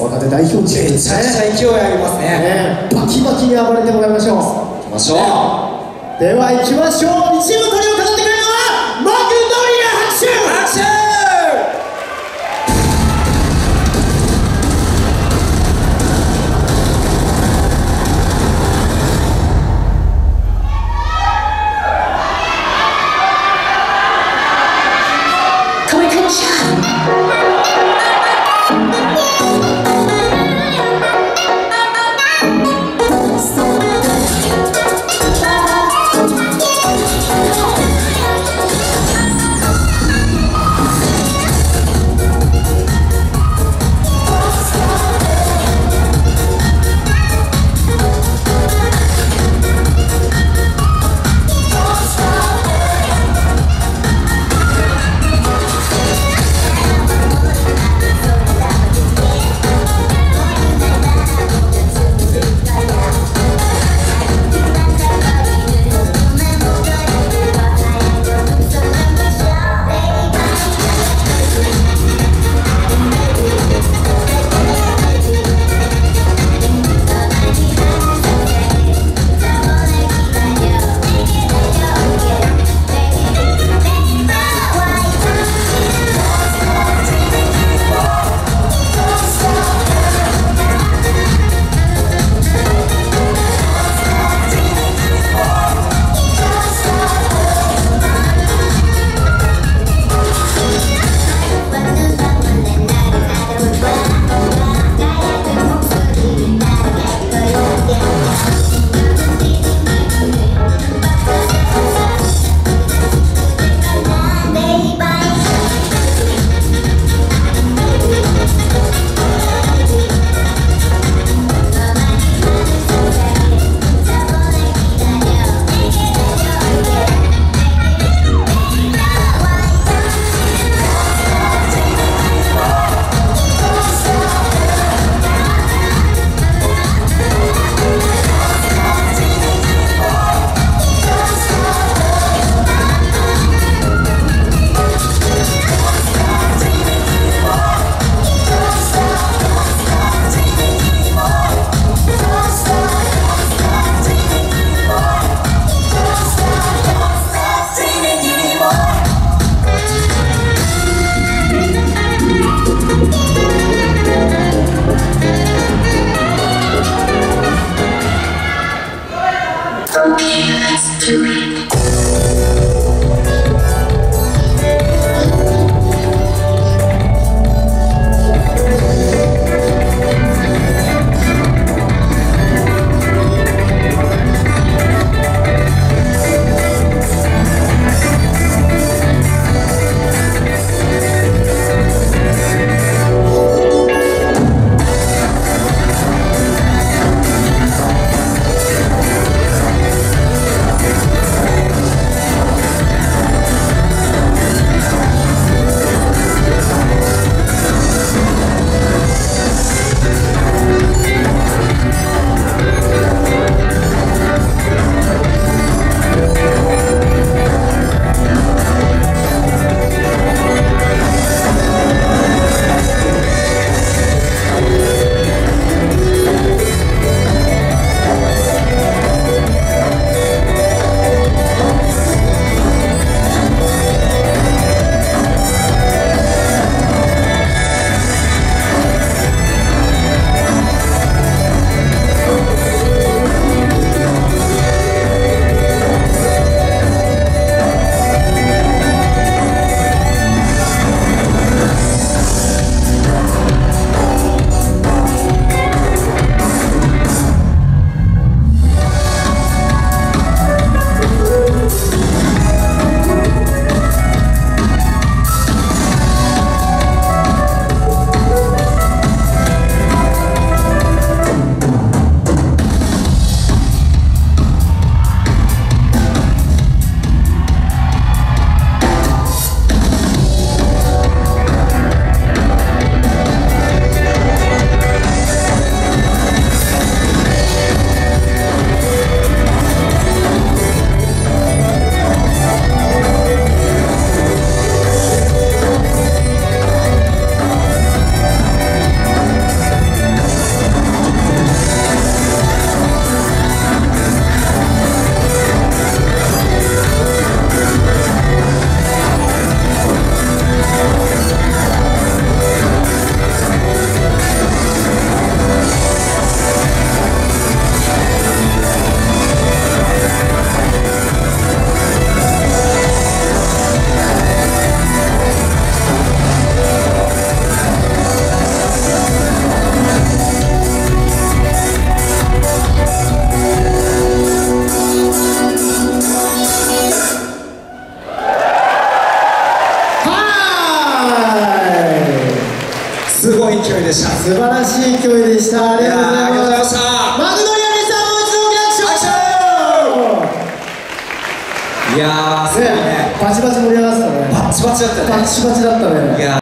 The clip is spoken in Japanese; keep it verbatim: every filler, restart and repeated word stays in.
若手代表チームですね。 めちゃくちゃ勢いありますね。 ね、バキバキに暴れてもらいましょう。 行きましょう。 では行きましょう。一部トリを飾ってくれるのはマクドリア。拍手拍手。 勢いでした。 素晴らしい勢いでした。ありがとうございます。 ありがとうございました。 マグノリアでした。もう一度大きな拍手を。 いやー、すごいね。 バチバチ盛り上がってたね。 バッチバチだったね。 バチバチだったね。 いやー